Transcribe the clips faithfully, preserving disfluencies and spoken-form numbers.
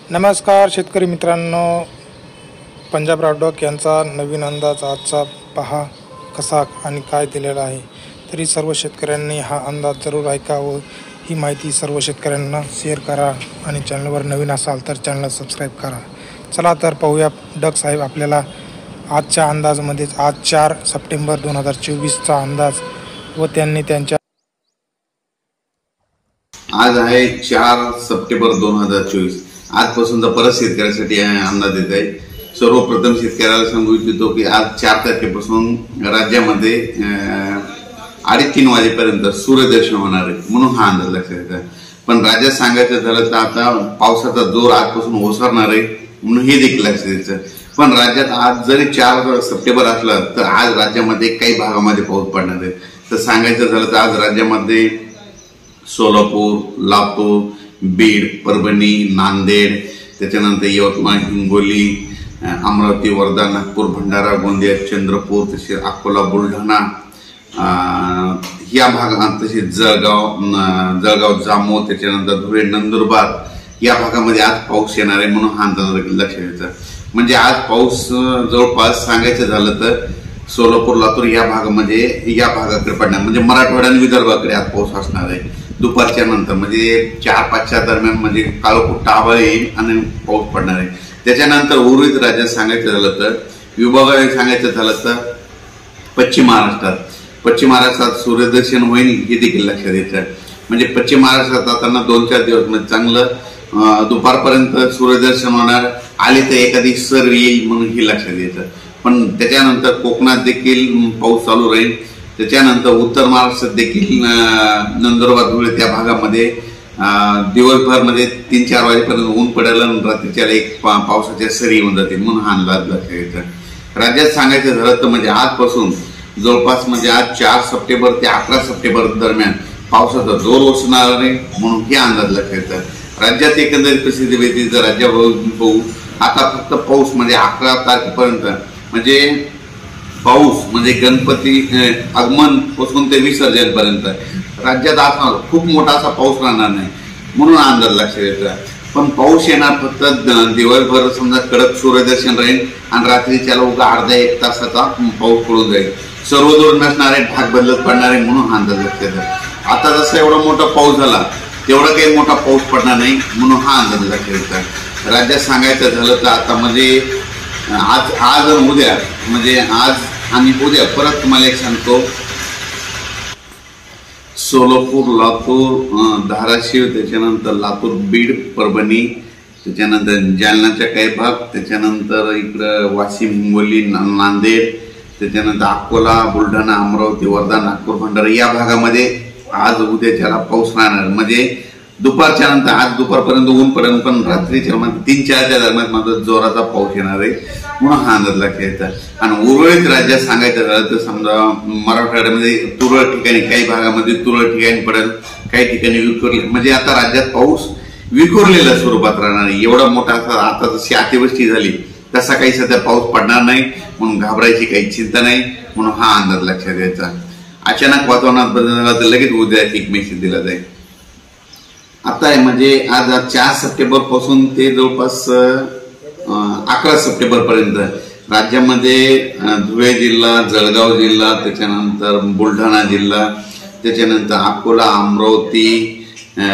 नमस्कार शेतकरी मित्रांनो, पंजाब रावडक यांचा नवीन अंदाज आजचा पहा कसा आणि काय दिलेला आहे। तरी सर्व शेतकऱ्यांनी हा अंदाज जरूर ऐकावा। ही माहिती सर्व शेतकऱ्यांना शेअर करा आणि चॅनलवर नवीन असाल तर चॅनल सबस्क्राईब करा। चला तर पाहूया डक साहेब आपल्याला आजच्या अंदाजामध्ये आज चार सप्टेंबर दोन हजार चोवीसचा अंदाज व त्यांनी त्यांच्या आज आहे चार सप्टेंबर दोन हजार चोवीस। आजपासूनचा परत शेतकऱ्यांसाठी अंदाज येत आहे। सर्वप्रथम शेतकऱ्याला सांगू इच्छितो की आज चार तारखेपासून राज्यामध्ये अडीच तीन वाजेपर्यंत सूर्यदर्शन होणार आहे, म्हणून हा अंदाज लक्षात येतो। पण राज्यात सांगायचं झालं तर आता पावसाचा जोर आजपासून ओसरणार आहे, म्हणून हे देखील लक्षात यायचं। पण राज्यात आज जरी चार सप्टेंबर असलं तर आज राज्यामध्ये काही भागामध्ये पाऊस पडणार आहे। तर सांगायचं झालं तर आज राज्यामध्ये सोलापूर, लातूर, बीड, परभणी, नांदेड, त्याच्यानंतर यवतमाळ, हिंगोली, अमरावती, वर्धा, नागपूर, भंडारा, गोंदिया, चंद्रपूर, तसेच अकोला, बुलढाणा या भागात, तसेच जळगाव जळगाव जामोद, त्याच्यानंतर धुळे, नंदुरबार या भागामध्ये आज पाऊस येणार आहे, म्हणून हा अंदाज लक्षात यायचा। म्हणजे आज पाऊस जवळपास सांगायचं झालं तर सोलापूर, लातूर या भागामध्ये या भागाकडे पडणार, म्हणजे मराठवाडा आणि विदर्भाकडे आज पाऊस असणार आहे दुपारच्या नंतर, म्हणजे चार पाचच्या दरम्यान म्हणजे काळोखूट आभाळ येईल आणि पाऊस पडणार आहे। त्याच्यानंतर उर्वरित राज्यात सांगायचं झालं तर विभागात सांगायचं झालं तर पश्चिम महाराष्ट्रात पश्चिम महाराष्ट्रात सूर्यदर्शन होईल हे देखील लक्षात यायचं। म्हणजे पश्चिम महाराष्ट्रात आता दोन चार दिवस म्हणजे चांगलं दुपारपर्यंत सूर्यदर्शन होणार, आले तर एखादी सर येईल म्हणून हे लक्षात यायचं। पण त्याच्यानंतर कोकणात देखील पाऊस चालू राहील। त्याच्यानंतर उत्तर महाराष्ट्रात देखील नंदुरबार, धुळे त्या भागामध्ये दिवसभर म्हणजे तीन चार वाजेपर्यंत ऊन पडेल आणि रात्रीच्या एक पावसाच्या सरी येऊन जातील, म्हणून हा अंदाज लक्षात यायचा। राज्यात सांगायचं झालं तर म्हणजे आजपासून जवळपास म्हणजे आज चार सप्टेंबर ते अकरा सप्टेंबर दरम्यान पावसाचा जोर ओसरणार आहे, म्हणून हे अंदाज लक्षात यायचा। राज्यात एकंदरीत परिस्थिती वेगळी जर राज्यात बघू आता फक्त पाऊस म्हणजे अकरा तारखेपर्यंत म्हणजे पाऊस म्हणजे गणपती आगमन पासून ते विसर्जन पर्यंत राज्यात असणार खूप मोठा असा पाऊस राहणार नाही, म्हणून अंदाज लक्षात यायचा। पण पाऊस येणार फक्त दिवसभर समजा कडक सूर्यदर्शन राहील आणि रात्रीच्या उगा अर्ध्या एक तासाचा पाऊस पडून जाईल, सर्वदूर नसणारे ढाक बदलत पडणारे, म्हणून हा अंदाज लक्षात यायचा। आता जसा एवढा मोठा पाऊस झाला तेवढा काही मोठा पाऊस पडणार नाही, म्हणून हा अंदाज लक्षात यायचा। राज्यात सांगायचं झालं तर आता म्हणजे आज आज आणि उद्या म्हणजे आज आणि उद्या परत तुम्हाला एक सांगतो, सोलापूर, लातूर, धाराशिव, त्याच्यानंतर लातूर, बीड, परभणी, त्याच्यानंतर जालन्याच्या काही भाग, त्याच्यानंतर इकडं वाशिम, हिंगोली, नांदेड, त्याच्यानंतर अकोला, बुलढाणा, अमरावती, वर्धा, नागपूर, भंडारा या भागामध्ये आज उद्याच्याला पाऊस राहणार। म्हणजे दुपारच्या नंतर आज दुपारपर्यंत ऊन पडेल, पण रात्रीच्या तीन चारच्या दरम्यान मात्र जोराचा पाऊस येणार आहे, म्हणून हा अंदाज लक्षात यायचा। आणि उर्वरित राज्यात सांगायचं झालं तर समजा मराठवाड्यामध्ये तुरळक ठिकाणी काही भागामध्ये तुरळक ठिकाणी पडेल, काही ठिकाणी विखुरले, म्हणजे आता राज्यात पाऊस विखुरलेल्या स्वरूपात राहणार आहे। एवढा मोठा आता जशी अतिवृष्टी झाली तसा काही सध्या पाऊस पडणार नाही, म्हणून घाबरायची काही चिंता नाही, म्हणून हा अंदाज लक्षात यायचा। अचानक वातावरणात बदल झाला तर लगेच उद्या एक मेसेज दिला जाईल। आता आहे म्हणजे आज चार सप्टेंबर पासून ते जवळपास अकरा सप्टेंबर पर्यंत राज्यामध्ये धुळे जिल्हा, जळगाव जिल्हा, त्याच्यानंतर बुलढाणा जिल्हा, त्याच्यानंतर अकोला, अमरावती,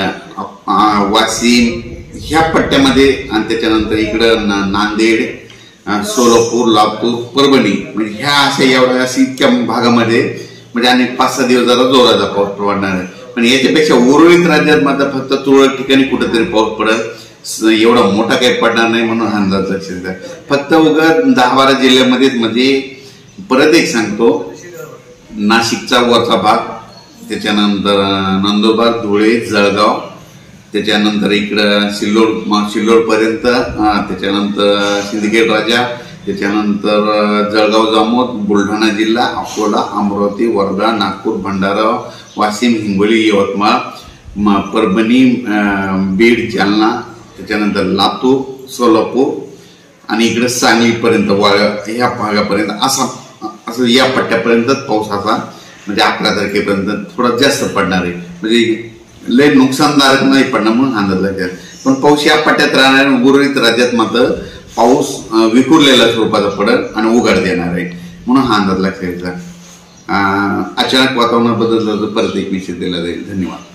वाशिम ह्या पट्ट्यामध्ये आणि त्याच्यानंतर इकडं नांदेड, सोलापूर, लातूर, परभणी म्हणजे ह्या अशा एवढ्या अशी इतक्या भागामध्ये म्हणजे आणि पाच सहा दिवस जरा जोराचा पाऊस पडणार आहे। पण याच्यापेक्षा उर्वरित राज्यात मात्र फक्त तुरळक ठिकाणी कुठेतरी पाऊस पडेल, एवढा मोठा काही पडणार नाही, म्हणून अंदाज लक्षात घ्या। फक्त उगा दहा बारा जिल्ह्यामध्ये म्हणजे परत एक सांगतो, नाशिकचा वरचा भाग, त्याच्यानंतर नंदुरबार, धुळे, जळगाव, त्याच्यानंतर इकडं सिल्लोड सिल्लोड पर्यंत, त्याच्यानंतर सिंदखेड राजा, त्याच्यानंतर जळगाव जामोद, बुलढाणा जिल्हा, अकोला, अमरावती, वर्धा, नागपूर, भंडारा, वाशिम, हिंगोली, यवतमाळ, परभणी, बीड, जालना, त्याच्यानंतर लातूर, सोलापूर आणि इकडे सांगलीपर्यंत ह्या भागापर्यंत असा असं या पट्ट्यापर्यंतच पावसाचा म्हणजे अकरा तारखेपर्यंत थोडा जास्त पडणार आहे, म्हणजे लय नुकसानदायक नाही पडणार, म्हणून अंदाज लागेल। पण पाऊस या पट्ट्यात राहणार आणि उर्वरित राज्यात मात्र पाऊस विखुरलेल्या स्वरूपाचा पडेल आणि उघाड देणार आहे, म्हणून हा अंदाज लक्षात घ्यायचा. अचानक वातावरण बदललं तर परत एक विषय दिला जाईल. धन्यवाद.